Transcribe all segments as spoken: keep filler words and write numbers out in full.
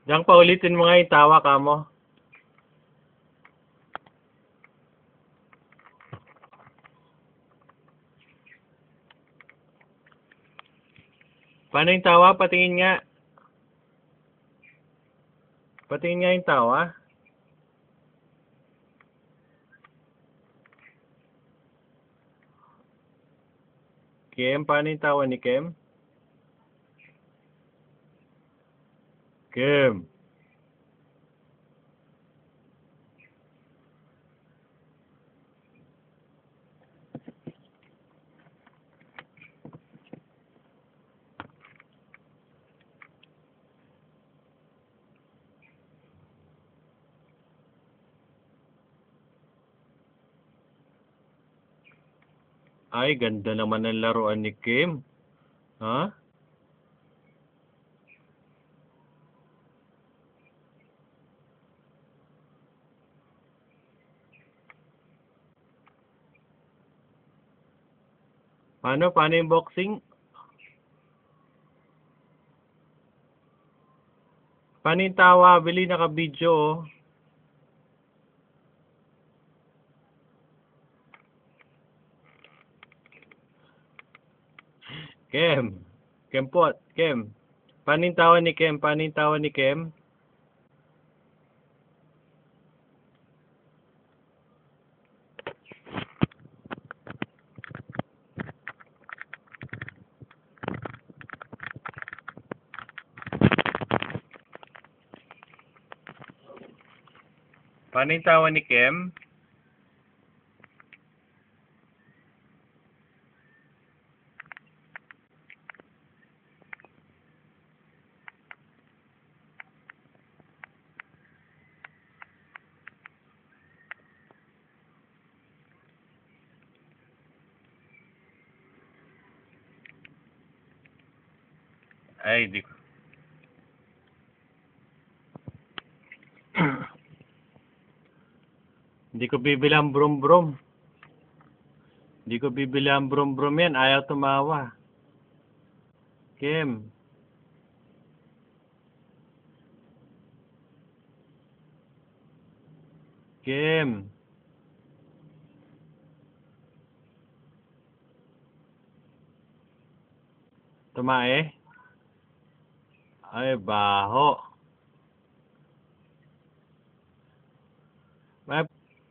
Diyan pa ulitin mo nga yung tawa ka mo. Paano yung tawa? Patingin nga. Patingin nga yung tawa. Kim, paano yung tawa ni Kim? Kim. Ay, ganda naman ng laruan ni Kim. Ha? Paano? Paano yung boxing? Paano yung tawa? Bili naka-video oh. Kim. Kim po. Kim. Paano yung tawa ni Kim? Paano yung tawa ni Kim? Paano yung tawa ni Kim? Ay, di ko. Hindi ko bibili ang brum-brum. Hindi ko bibili ang brum-brum yan. Ayaw tumawa. Kim. Kim. Tumae? Ay, baho. May...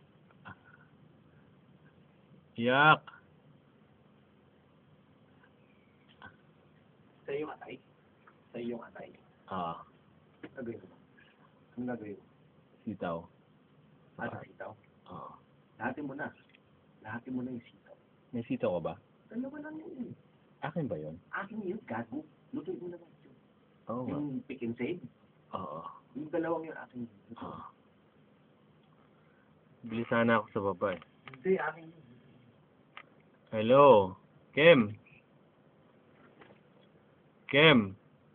Yak. Sa'yo yung atay? Sa'yo yung atay? Ah, Nagawin mo. Ano nagawin mo? sitaw. Ah, sitaw? Ah. Lahatin mo na. Lahatin mo na yung sitaw. May sitaw ka ba? Dalawa lang yun. Akin ba yun? Akin yun, gago. Lutuin mo na lang yun. Oo nga. Yung pick and save. Oo. Yung dalawang yun, akin yun. Lutuin. Ah. Bili sana ako sa baba eh. Hindi, akin yun. Hello? Kim? Kim?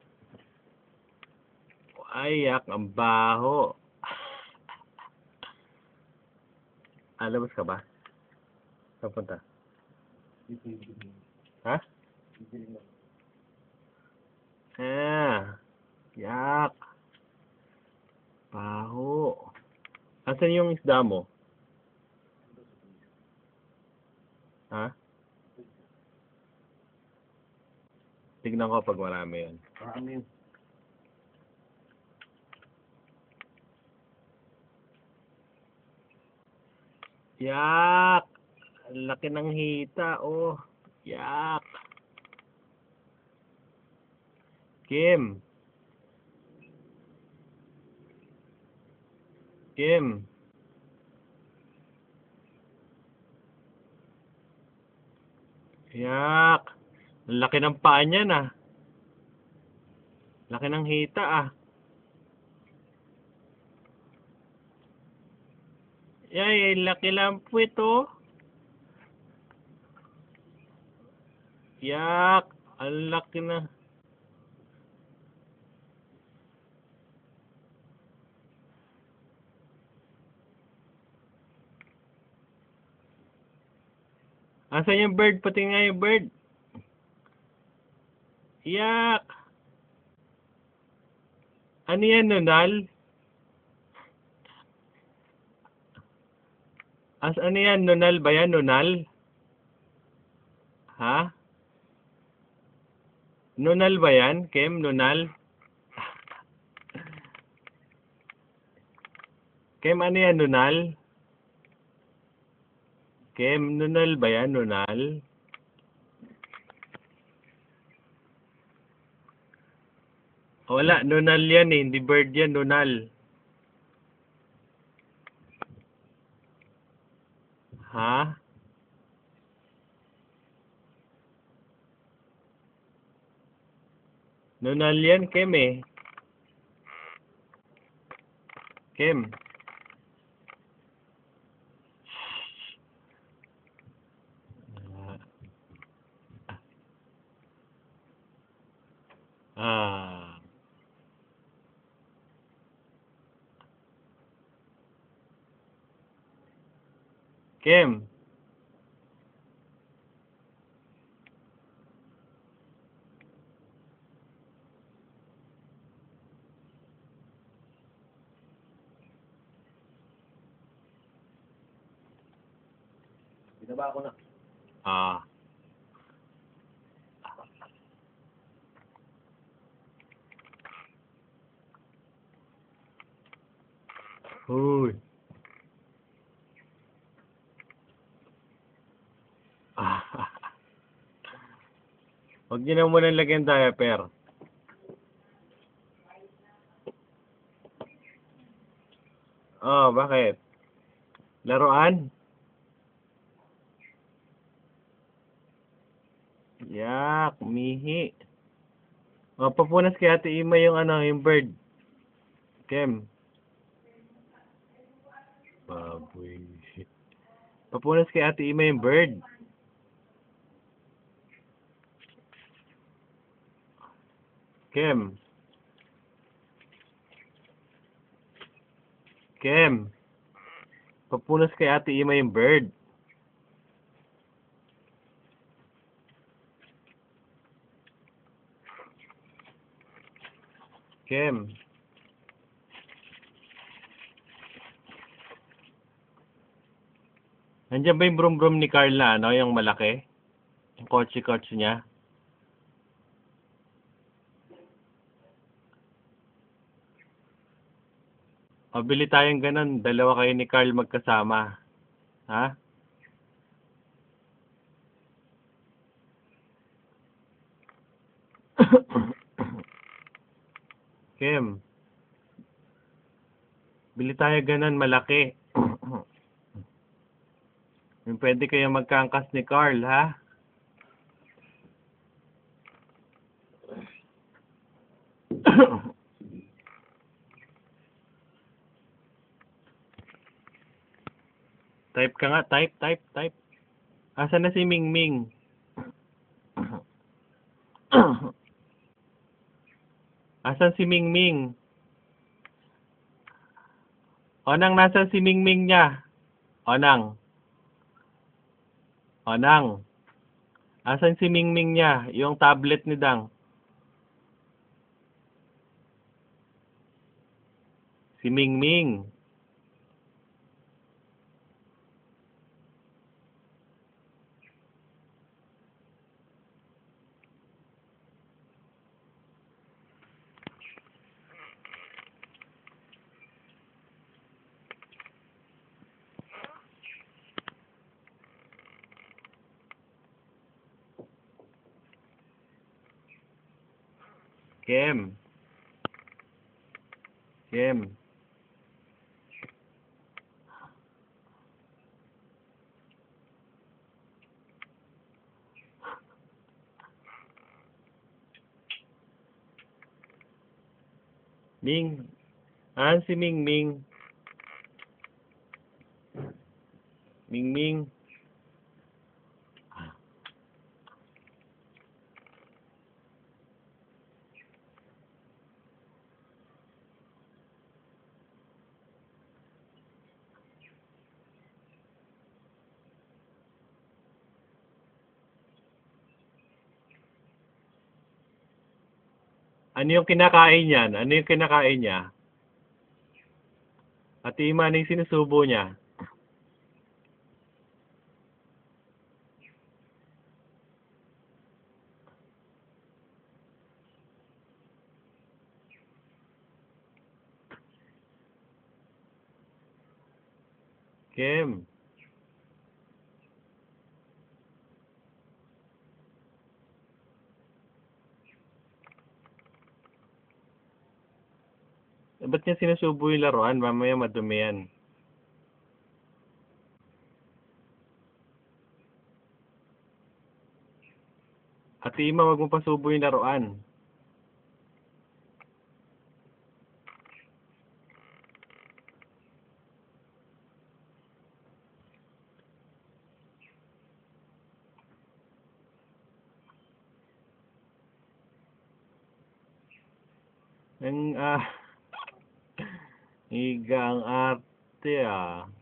Ay, yak. Ang baho. Alabas ka ba? Saan punta? Dito yung dito. Ha? Dito yung Ah. Yak. Baho. Asan yung isda mo? Ha? Tignan ko pag marami yun. Marami yun. Yak! Ang laki ng hita, oh. Yak! Kim! Kim! Yak! Ang laki ng paa niyan, ah. Laki ng hita, ah. Yay, laki lang po ito. Yak! Ang laki na. Asan yung bird? Pati nga yung bird. Yak! Ano yan, Nunal? As ano yan, Nunal ba yan, Nunal? Ha? Nunal ba yan, Kim? Nunal? Kim, ano yan, Nunal? Kim, Nunal ba yan, Nunal? Wala, Nunal yan eh, hindi bird yan, Nunal. Ha? Nunal yan, Kim eh. Kim. Ah. Kim. Binaba ko na. Ah. Uy. Ah. Huwag niyo na muna lagyan diaper. Oh, bakit? Laruan? Yak, mihi. Oh, papunas kay Ate Ima yung ano, yung bird. Kim. Baboy. Papunas kay Ate Ima yung bird. Kim. Kim. Papunas kay Ate Ima yung bird. Kim. Nandiyan ba yung brum-brum ni Carl na ano, yung malaki? Yung kotse-kotse niya? O, bili tayong ganun. Dalawa kayo ni Carl magkasama. Ha? Kim. Bili tayo ganun malaki. Yung pwede kayo magkangkas ni Carl, ha? Type ka nga, type, type, type. Asan na si Mingming? Asan si Mingming? Onang, nasan si Mingming niya? Onang. Onang. Asan si Mingming niya? Yung tablet ni Dang. Si Mingming. Kim. Kim. Ming. Ah, si Mingming. Mingming. Ano yung kinakain niyan? Ano yung kinakain niya? Ate Ima, ano yung sinusubo niya? Kim. Eh, ba't niya sinusubo yung laruan? Mamaya madumi yan. Ate Ima, wag mo pasubo yung laruan. Ang, ah, higang arte, ah.